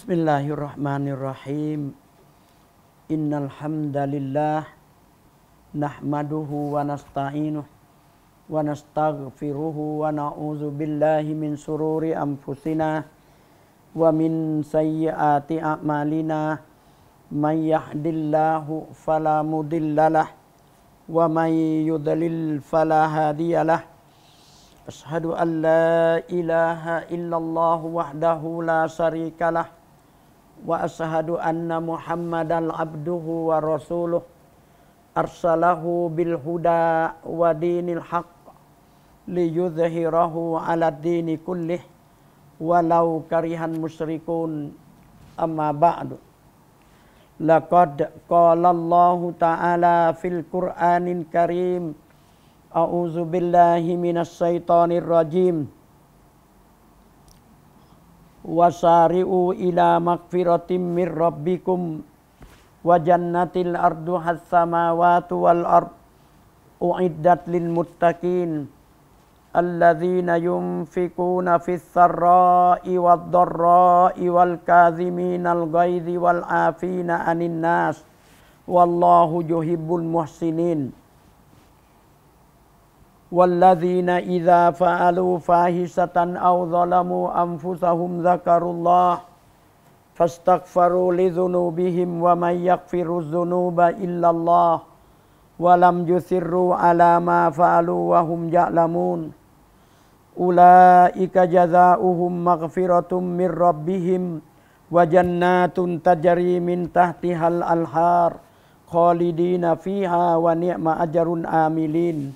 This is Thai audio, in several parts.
Bismillahirrahmanirrahim. Innal hamdalillah nahmaduhu wa nasta'inuhu wa nastaghfiruhu wa na'udzu billahi min sururi anfusina wa min sayyiati a'malina. May yahdihillahu fala mudhillalah wa may yudlil fala hadiyalah. Asyhadu an la ilaha illallah wahdahu la syarikalah wa asyhadu anna Muhammadan abduhu wa rasuluh arsalahu bil huda wa dinil haqq liyudhhirahu 'ala dini kullih walau karihan musyrikun. Amma ba'du. Laqad qala Allahu ta'ala fil Qur'anil Karim. A'udzu billahi minasy syaithanir rajim. Wasari'u ila magfiratin mir rabbikum wa jannatil arduhas samawati wal ard u'iddat lil muttaqin alladzina yunfikuna fis sarra'i wad dharra'i wal kaziminal ghaidzi wal 'afina 'anil nas wallahu yuhibbul muhsinin. Walladzina idza fa'alu fahisatan aw zalamu anfusahum dzakarullah fastaghfaru lidzunubihim wa may yaghfiru dzunuba illallah wa lam yusirru ala ma fa'alu wa hum ya'lamun. Ulaika jazaohum maghfiratum mir rabbihim wa jannatun tajri min tahtihal anhar khalidina fiha wa ni'ma ajrun amilin.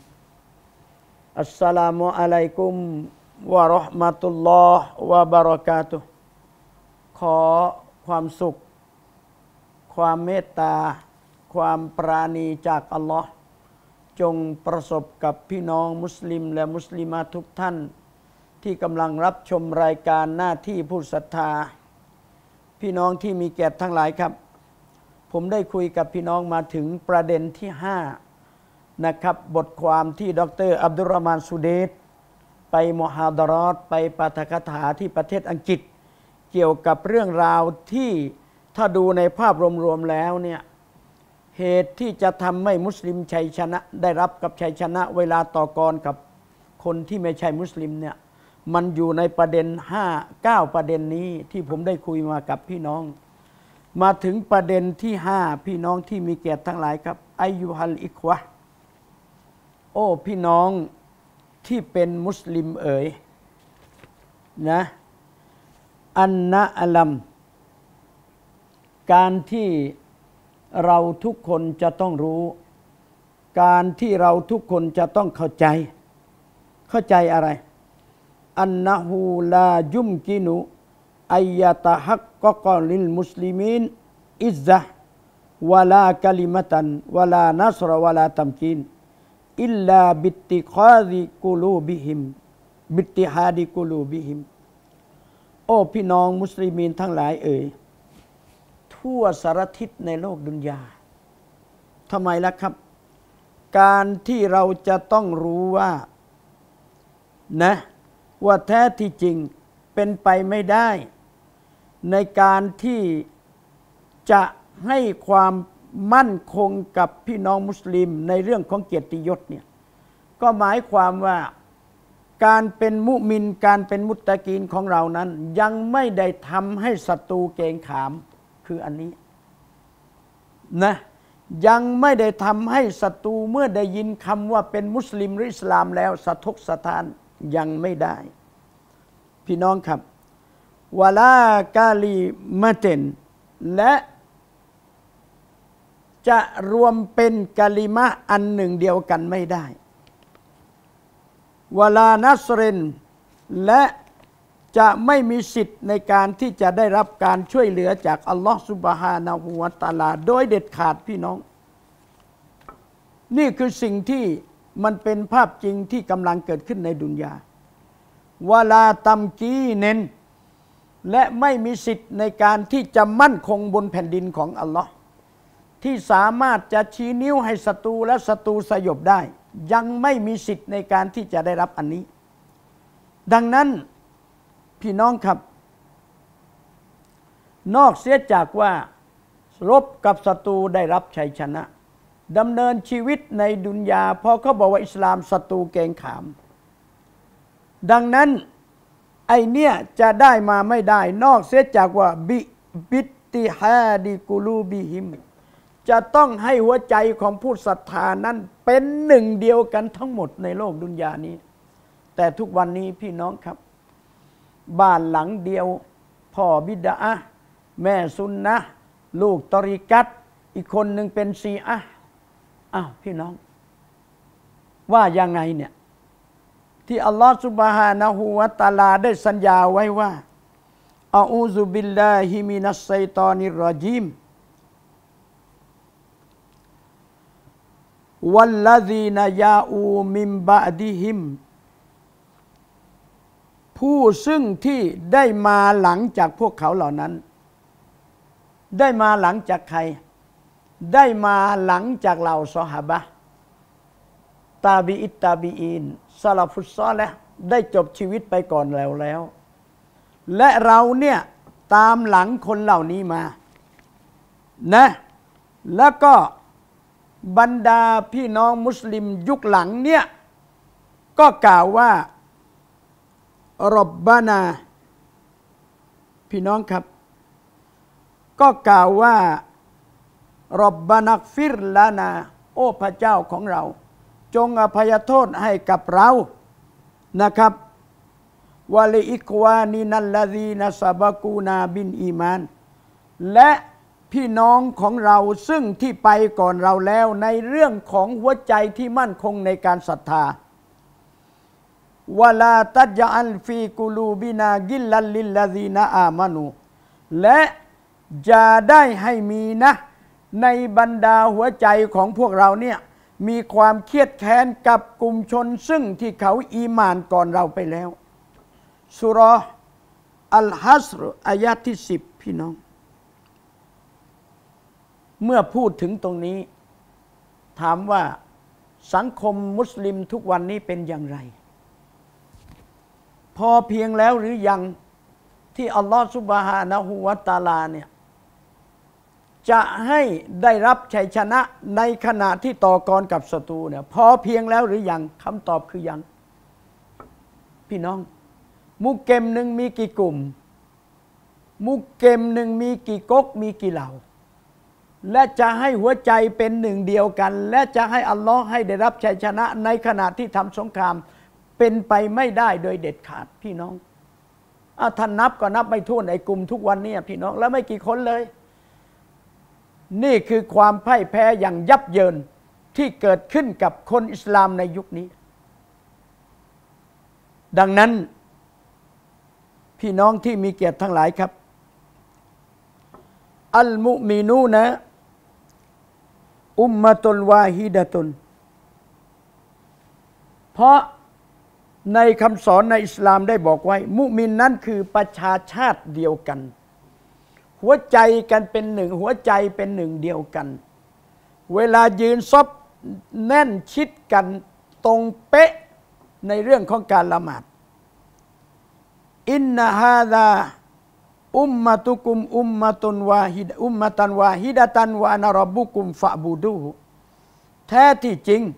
Assalamualaikum warahmatullahi wabarakatuh.ขอความสุขความเมตตาความปราณีจากอัลลอฮ์จงประสบกับพี่น้องมุสลิมและมุสลิมาทุกท่านที่กำลังรับชมรายการหน้าที่ผู้ศรัทธาพี่น้องที่มีเกียรติทั้งหลายครับผมได้คุยกับพี่น้องมาถึงประเด็นที่5นะครับบทความที่ดร.อับดุลรอห์มานสุเดษไปมุฮาดารอตไปปาฐกถาที่ประเทศอังกฤษเกี่ยวกับเรื่องราวที่ถ้าดูในภาพรวมๆแล้วเนี่ยเหตุที่จะทำให้มุสลิมชัยชนะได้รับกับชัยชนะเวลาต่อกรกับคนที่ไม่ใช่มุสลิมเนี่ยมันอยู่ในประเด็น9ประเด็นนี้ที่ผมได้คุยมากับพี่น้องมาถึงประเด็นที่5พี่น้องที่มีเกียรติทั้งหลายครับอัยยูฮัลอิควะห์โอ้พี่น้องที่เป็นมุสลิมเอ๋ยนะอันนะอัลัมการที่เราทุกคนจะต้องรู้การที่เราทุกคนจะต้องเข้าใจอะไรอันนะฮูลายุมกินุอัยยะตะฮักกะกะลิลมุสลิมีนอิซซะฮ์วะลากะลิมะตันวะลานัศรวะลาตัมกีนอิลลาบิตติคาดิกุลูบิฮิมบิตติฮาดิกุลูบิฮิมโอ้พี่น้องมุสลิมีนทั้งหลายเอ่ยทั่วสารทิศในโลกดุนยาทำไมล่ะครับการที่เราจะต้องรู้ว่าแท้ที่จริงเป็นไปไม่ได้ในการที่จะให้ความมั่นคงกับพี่น้องมุสลิมในเรื่องของเกียรติยศเนี่ยก็หมายความว่าการเป็นมุมินการเป็นมุตตะกีนของเรานั้นยังไม่ได้ทำให้ศัตรูเกรงขามคืออันนี้ยังไม่ได้ทำให้ศัตรูเมื่อได้ยินคำว่าเป็นมุสลิมหรืออิสลามแล้วสะทกสะท้านยังไม่ได้พี่น้องครับวะลากาลิมะเตนและจะรวมเป็นกะลิมะอันหนึ่งเดียวกันไม่ได้วะลานัสรินและจะไม่มีสิทธิ์ในการที่จะได้รับการช่วยเหลือจากอัลลอฮฺซุบฮานะฮูวะตะอาลาโดยเด็ดขาดพี่น้องนี่คือสิ่งที่มันเป็นภาพจริงที่กำลังเกิดขึ้นในดุนยาวะลาตัมกีเนนและไม่มีสิทธิ์ในการที่จะมั่นคงบนแผ่นดินของอัลลอฮ์ที่สามารถจะชี้นิ้วให้ศัตรูและศัตรูสยบได้ยังไม่มีสิทธิ์ในการที่จะได้รับอันนี้ ดังนั้นพี่น้องครับนอกเสียจากว่ารบกับศัตรูได้รับชัยชนะดำเนินชีวิตในดุนยาเพราะเขาบอกว่าอิสลามศัตรูเกรงขามดังนั้นไอเนี่ยจะได้มาไม่ได้นอกเสียจากว่าบิติฮาดิกูลูบิฮิมจะต้องให้หัวใจของผู้ศรัทธานั้นเป็นหนึ่งเดียวกันทั้งหมดในโลกดุนยานี้แต่ทุกวันนี้พี่น้องครับบ้านหลังเดียวพ่อบิดาแม่ซุนนะลูกตอริกัตอีกคนหนึ่งเป็นชีอะห์อ้าวพี่น้องว่ายังไงเนี่ยที่อัลลอฮฺซุบฮานะฮูวะตะอาลาได้สัญญาไว้ว่าอะอูซุบิลลาฮิมินัสชัยฏอนิรรอญีมวัลลซีนยาอูมิมบะดิฮิมผู้ซึ่งที่ได้มาหลังจากพวกเขาเหล่านั้นได้มาหลังจากใครได้มาหลังจากเหล่าซอฮาบะห์ตาบีอิตตาบีอีนซะลาฟุสซอลิห์ได้จบชีวิตไปก่อนแล้วและเราเนี่ยตามหลังคนเหล่านี้มานะแล้วก็บรรดาพี่น้องมุสลิมยุคหลังเนี่ยก็กล่าวว่ารบบานาพี่น้องครับก็กล่าวว่ารบบานักฟิรลานาโอ้พระเจ้าของเราจงอภัยโทษให้กับเรานะครับวะลิอิควานินัลลซีนะซะบะกูนาบินอีมานและพี่น้องของเราซึ่งที่ไปก่อนเราแล้วในเรื่องของหัวใจที่มั่นคงในการศรัทธาวะลาตัจอัลฟีกุลูบินากิลลัลลิลลซีนะอามานูและจะได้ให้มีนะในบรรดาหัวใจของพวกเราเนี่ยมีความเครียดแค้นกับกลุ่มชนซึ่งที่เขาอีหม่านก่อนเราไปแล้วสุเราะห์อัลฮัชรอายะที่10พี่น้องเมื่อพูดถึงตรงนี้ถามว่าสังคมมุสลิมทุกวันนี้เป็นอย่างไรพอเพียงแล้วหรือยังที่อัลลอฮฺซุบฮานะฮูวะตะอาลาเนี่ยจะให้ได้รับชัยชนะในขณะที่ต่อกรกับศัตรูเนี่ยพอเพียงแล้วหรือยังคำตอบคือยังพี่น้องมุกเกมหนึ่งมีกี่กลุ่มมุกเกมหนึ่งมีกี่ก๊กมีกี่เหล่าและจะให้หัวใจเป็นหนึ่งเดียวกันและจะให้อัลลอฮ์ให้ได้รับชัยชนะในขณะที่ทำสงครามเป็นไปไม่ได้โดยเด็ดขาดพี่น้องท่านนับก็นับไม่ถ้วนไอ้กลุ่มทุกวันนี้พี่น้องแล้วไม่กี่คนเลยนี่คือความพ่ายแพ้อย่างยับเยินที่เกิดขึ้นกับคนอิสลามในยุคนี้ดังนั้นพี่น้องที่มีเกียรติทั้งหลายครับอัลมุมินูนะอุมมะตุลวาฮิดะตุนเพราะในคำสอนในอิสลามได้บอกไว้มุมินนั้นคือประชาชาติเดียวกันหัวใจกันเป็นหนึ่งหัวใจเป็นหนึ่งเดียวกันเวลายืนซบแน่นชิดกันตรงเป๊ะในเรื่องของการละหมาดอินนะฮาซาอุมมะตุกุมอุมมะตุนวาฮิดอุมมะตันวาฮิดะตันวะนะร็อบบุกุมฟะบูดูฮุแท้ที่จริง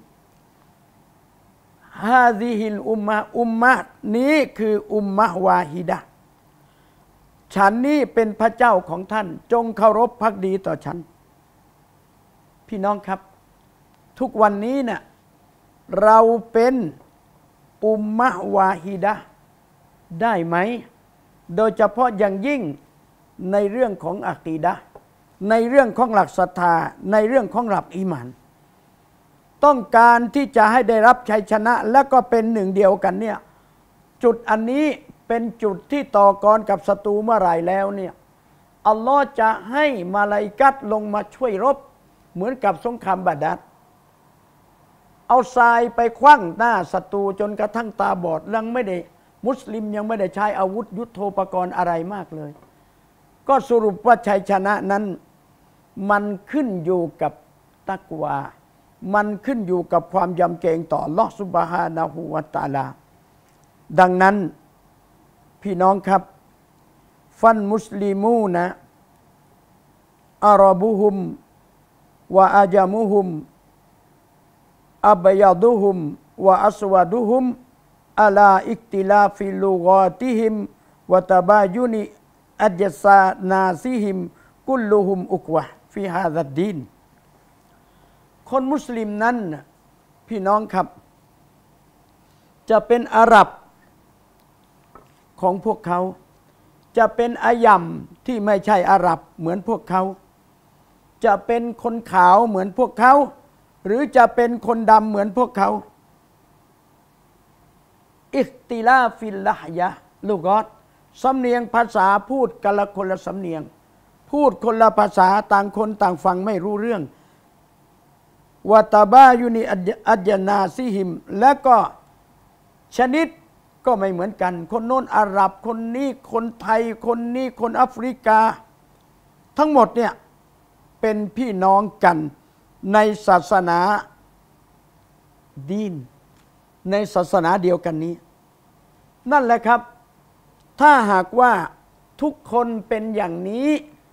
ฮาซิฮิลอุมมะนี้คืออุมมะวาฮิดะฉันนี้เป็นพระเจ้าของท่านจงเคารพภักดีต่อฉันพี่น้องครับทุกวันนี้เนี่ยเราเป็นอุมมะวาฮิดะได้ไหมโดยเฉพาะอย่างยิ่งในเรื่องของอะกีดะห์ในเรื่องของหลักศรัทธาในเรื่องของหลักอีหม่านต้องการที่จะให้ได้รับชัยชนะและก็เป็นหนึ่งเดียวกันเนี่ยจุดอันนี้เป็นจุดที่ต่อกรกับศัตรูเมื่อไหร่แล้วเนี่ยอัลลอฮ์จะให้มาลาอิกะฮ์ลงมาช่วยรบเหมือนกับสงครามบาดัรเอาทรายไปขว้างหน้าศัตรูจนกระทั่งตาบอดยังไม่ได้มุสลิมยังไม่ได้ใช้อาวุธยุทโธปกรณ์อะไรมากเลยก็สรุปว่าชัยชนะนั้นมันขึ้นอยู่กับตักวามันขึ้นอยู่กับความยำเกรงต่ออัลเลาะห์ซุบฮานะฮูวะตะอาลาดังนั้นพี่น้องครับฟันมุสลิมูนะอาราบุฮุมวะอาจามุฮุมอับยาดุฮุมวะอัสวาดุฮุมอัลาอิกติลาฟิลูกาติฮิมวะตะบายุนิอัจซานาซิฮิมกุลลุฮุมอุกวะฟิฮาซัดดีนคนมุสลิมนั้นพี่น้องครับจะเป็นอาหรับของพวกเขาจะเป็นอายัมที่ไม่ใช่อาหรับเหมือนพวกเขาจะเป็นคนขาวเหมือนพวกเขาหรือจะเป็นคนดำเหมือนพวกเขาอิคติลาฟิลละฮยะลูกอดสำเนียงภาษาพูดกันละคนละสำเนียงพูดคนละภาษาต่างคนต่างฟังไม่รู้เรื่องวะตาบายุนิอัจนาซิฮิมและก็ชนิดก็ไม่เหมือนกันคนโน้นอาหรับคนนี้คนไทยคนนี้คนแอฟริกาทั้งหมดเนี่ยเป็นพี่น้องกันในศาสนาดีนในศาสนาเดียวกันนี้นั่นแหละครับถ้าหากว่าทุกคนเป็นอย่างนี้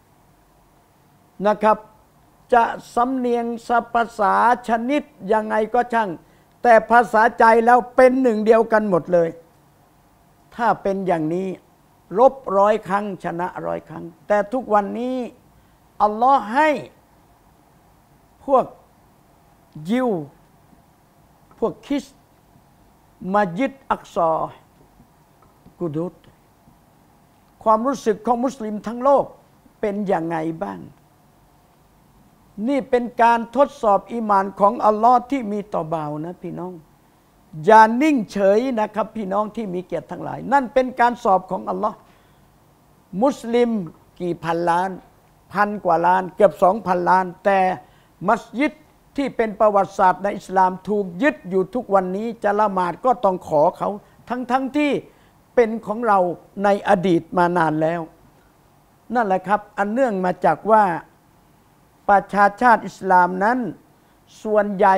นะครับจะสำเนียงภาษาชนิดยังไงก็ช่างแต่ภาษาใจแล้วเป็นหนึ่งเดียวกันหมดเลยถ้าเป็นอย่างนี้รบ100 ครั้งชนะ100 ครั้งแต่ทุกวันนี้อัลลอฮ์ให้พวกยิวพวกคริสต์มัสยิดอักษรกุดุสความรู้สึกของมุสลิมทั้งโลกเป็นอย่างไงบ้างนี่เป็นการทดสอบอีหม่านของอัลลอฮ์ที่มีต่อบ่าวนะพี่น้องอย่านิ่งเฉยนะครับพี่น้องที่มีเกียรติทั้งหลายนั่นเป็นการสอบของอัลลอฮ์มุสลิมกี่พันล้าน1,000 กว่าล้านเกือบ 2,000 ล้านแต่มัสยิดที่เป็นประวัติศาสตร์ในอิสลามถูกยึดอยู่ทุกวันนี้จะละหมาดก็ต้องขอเขาทั้งที่เป็นของเราในอดีตมานานแล้วนั่นแหละครับอันเนื่องมาจากว่าประชาชาติอิสลามนั้นส่วนใหญ่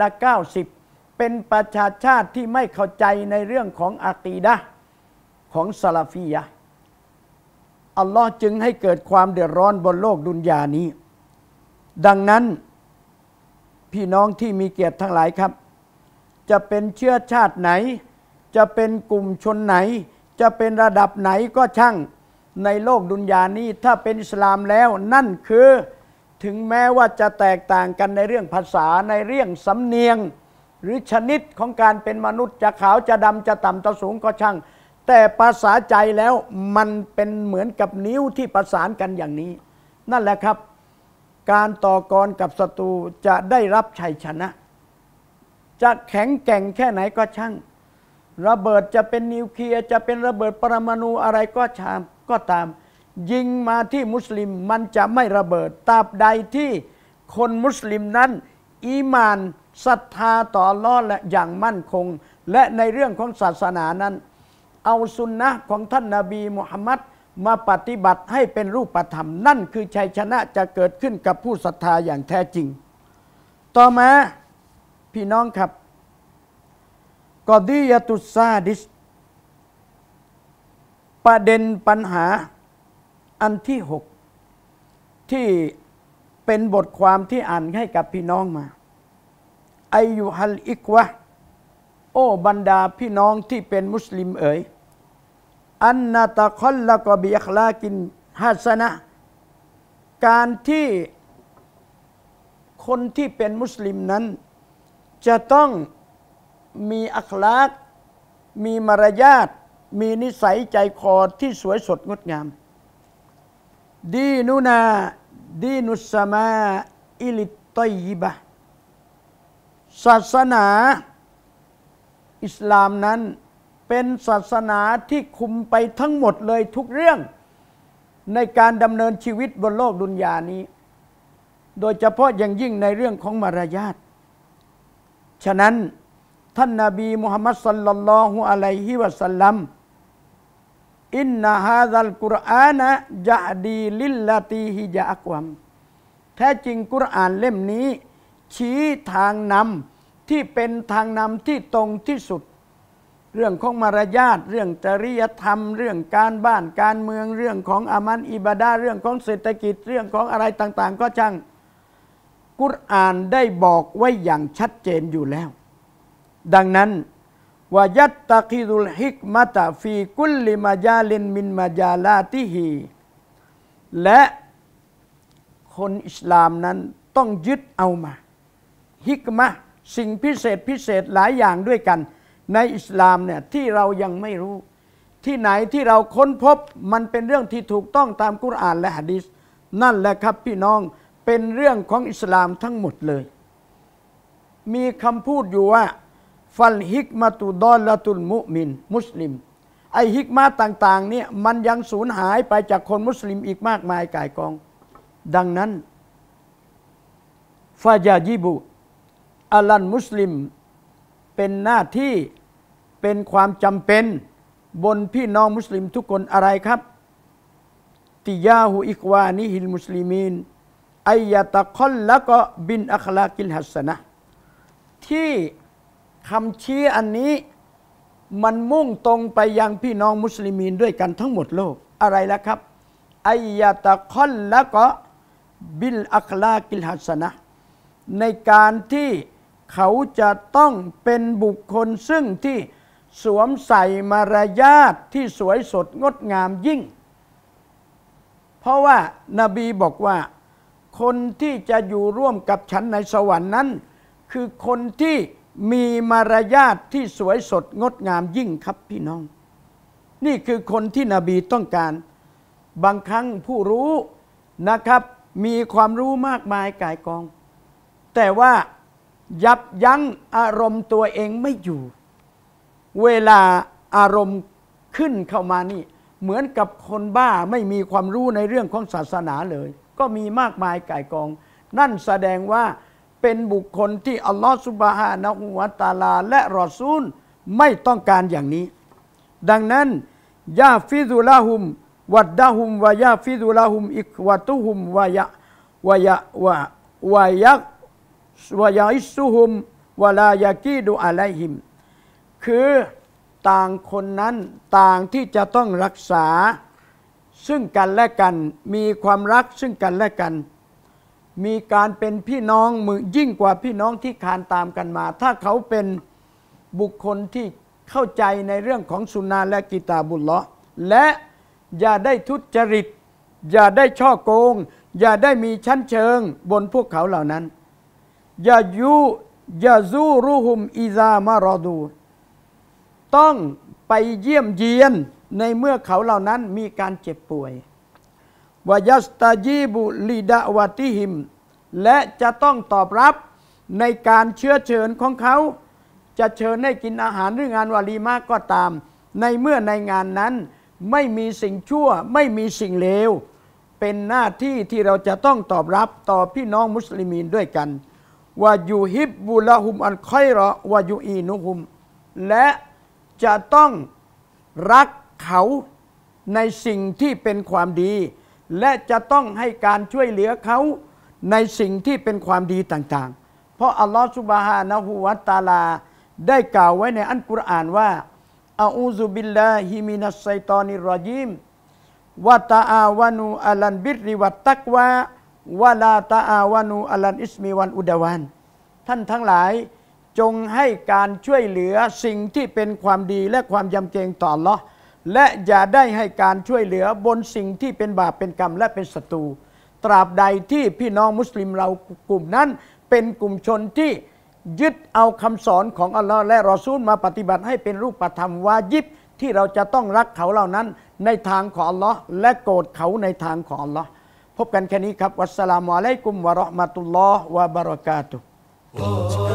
90%เป็นประชาชาติที่ไม่เข้าใจในเรื่องของอะกีดะห์ของซะลาฟียะห์อัลลอฮ์จึงให้เกิดความเดือดร้อนบนโลกดุนยานี้ดังนั้นพี่น้องที่มีเกียรติทั้งหลายครับจะเป็นเชื้อชาติไหนจะเป็นกลุ่มชนไหนจะเป็นระดับไหนก็ช่างในโลกดุนยานี้ถ้าเป็นอิสลามแล้วนั่นคือถึงแม้ว่าจะแตกต่างกันในเรื่องภาษาในเรื่องสำเนียงหรือชนิดของการเป็นมนุษย์จะขาวจะดำจะต่ำจะสูงก็ช่างแต่ภาษาใจแล้วมันเป็นเหมือนกับนิ้วที่ประสานกันอย่างนี้นั่นแหละครับการต่อกรกับศัตรูจะได้รับชัยชนะจะแข็งแกร่งแค่ไหนก็ช่างระเบิดจะเป็นนิวเคลียร์จะเป็นระเบิดปรมาณูอะไรก็ตามยิงมาที่มุสลิมมันจะไม่ระเบิดตราบใดที่คนมุสลิมนั้นอีหม่านศรัทธาต่ออัลเลาะห์และอย่างมั่นคงและในเรื่องของศาสนานั้นเอาสุนนะห์ของท่านนบีมุฮัมมัดมาปฏิบัติให้เป็นรูปธรรมนั่นคือชัยชนะจะเกิดขึ้นกับผู้ศรัทธาอย่างแท้จริงต่อมาพี่น้องครับกอดียะตุสซาดิสประเด็นปัญหาอันที่6ที่เป็นบทความที่อ่านให้กับพี่น้องมาอายุฮัลอิกวะโอ้บรรดาพี่น้องที่เป็นมุสลิมเอ๋ยอันนาตะคอลละกอบิอัคลากินฮัสนะการที่คนที่เป็นมุสลิมนั้นจะต้องมีอัคลากมีมารยาทมีนิสัยใจคอที่สวยสดงดงามดีนุนาดีนุสมาอิลิตตอยยิบะศาสนาอิสลามนั้นเป็นศาสนาที่คุมไปทั้งหมดเลยทุกเรื่องในการดำเนินชีวิตบนโลกดุนยานี้โดยเฉพาะอย่างยิ่งในเรื่องของมารยาทฉะนั้นท่านนบีมุฮัมมัดศ็อลลัลลอฮุอะลัยฮิวะซัลลัมอินนะฮาซัลกุรอานะยะดีลิลลาตีฮิยะอักวัมแท้จริงกุรอานเล่มนี้ชี้ทางนำที่เป็นทางนำที่ตรงที่สุดเรื่องของมารยาทเรื่องจริยธรรมเรื่องการบ้านการเมืองเรื่องของอามันอิบาดะห์เรื่องของเศรษฐกิจเรื่องของอะไรต่างๆก็ช่างกุรอานได้บอกไว้อย่างชัดเจนอยู่แล้วดังนั้นวะยัตตะกิดุลฮิกมะตะฟีกุลลิมาจาลินมินมาจาลาติฮีและคนอิสลามนั้นต้องยึดเอามาฮิกมะสิ่งพิเศษหลายอย่างด้วยกันในอิสลามเนี่ยที่เรายังไม่รู้ที่ไหนที่เราค้นพบมันเป็นเรื่องที่ถูกต้องตามกุรอานและหะดีษนั่นแหละครับพี่น้องเป็นเรื่องของอิสลามทั้งหมดเลยมีคำพูดอยู่ว่าฟัลฮิกมะตุดอลละตุลมุมินมุสลิมไอฮิกมะต่างๆเนี่ยมันยังสูญหายไปจากคนมุสลิมอีกมากมายก่ายกองดังนั้นฟาญาญิบุอัลันมุสลิมเป็นหน้าที่เป็นความจำเป็นบนพี่น้องมุสลิมทุกคนอะไรครับติยาหูอิควานิฮิลมุสลิมีนอัยยะตะคอลละก็บินอัคลากิลฮัสนะที่คำชี้อันนี้มันมุ่งตรงไปยังพี่น้องมุสลิมีนด้วยกันทั้งหมดโลกอะไรล่ะครับอัยยะตะคอลละก็บิลอัคลากิลฮัสนะในการที่เขาจะต้องเป็นบุคคลซึ่งที่สวมใส่มารยาทที่สวยสดงดงามยิ่งเพราะว่านบีบอกว่าคนที่จะอยู่ร่วมกับฉันในสวรรค์นั้นคือคนที่มีมารยาทที่สวยสดงดงามยิ่งครับพี่น้องนี่คือคนที่นบีต้องการบางครั้งผู้รู้นะครับมีความรู้มากมายก่ายกองแต่ว่ายับยั้งอารมณ์ตัวเองไม่อยู่เวลาอารมณ์ขึ้นเข้ามานี่เหมือนกับคนบ้าไม่มีความรู้ในเรื่องของศาสนาเลยก็มีมากมายก่ายกองนั่นแสดงว่าเป็นบุคคลที่อัลลอฮฺซุบฮานะฮูวะตะอาลาและรอซูลไม่ต้องการอย่างนี้ดังนั้นยาฟิซุละฮุมวัดดะฮุมวะยาฟิซุละฮุมอิกวะตุฮุมวะยะอิสซุฮุมวะลายะกีดุอะลัยฮิมคือต่างคนนั้นต่างที่จะต้องรักษาซึ่งกันและกันมีความรักซึ่งกันและกันมีการเป็นพี่น้องมือยิ่งกว่าพี่น้องที่คานตามกันมาถ้าเขาเป็นบุคคลที่เข้าใจในเรื่องของสุนนะและกิตาบุลลอฮ์และอย่าได้ทุจริตอย่าได้ช่อโกงอย่าได้มีชั้นเชิงบนพวกเขาเหล่านั้นอย่าซูรุฮุมอิซามารอดูต้องไปเยี่ยมเยียนในเมื่อเขาเหล่านั้นมีการเจ็บป่วยวายัสตาจีบุลิดะวะติฮิมและจะต้องตอบรับในการเชื้อเชิญของเขาจะเชิญให้กินอาหารหรืองานวาลีมาก็ตามในเมื่อในงานนั้นไม่มีสิ่งชั่วไม่มีสิ่งเลวเป็นหน้าที่ที่เราจะต้องตอบรับต่อพี่น้องมุสลิมีนด้วยกันวะยูฮิบบุละฮุมอันคอยรอวะยูอีนุฮุมและจะต้องรักเขาในสิ่งที่เป็นความดีและจะต้องให้การช่วยเหลือเขาในสิ่งที่เป็นความดีต่างๆเพราะอัลลอฮฺซุบฮานะฮูวะตะอาลาได้กล่าวไว้ในอัลกุรอานว่าอะอูซุบิลลาฮิมินัสชัยฏอนิรรอญีมวะตะอาวานูอะลัลบิรริวัตตักวาวะลาตะอาวานูอะลัลอิสมิวัลอุดวานท่านทั้งหลายจงให้การช่วยเหลือสิ่งที่เป็นความดีและความยำเกรงต่ออัลเลาะห์และอย่าได้ให้การช่วยเหลือบนสิ่งที่เป็นบาปเป็นกรรมและเป็นศัตรูตราบใดที่พี่น้องมุสลิมเรากลุ่มนั้นเป็นกลุ่มชนที่ยึดเอาคำสอนของอัลลอฮ์และรอซูลมาปฏิบัติให้เป็นรูปธรรมวาญิบที่เราจะต้องรักเขาเหล่านั้นในทางของอัลลอฮ์และโกรธเขาในทางของอัลลอฮ์พบกันแค่นี้ครับวัสสลามุอะลัยกุมวะเราะห์มะตุลลอฮ์วะบะเราะกาตุฮ์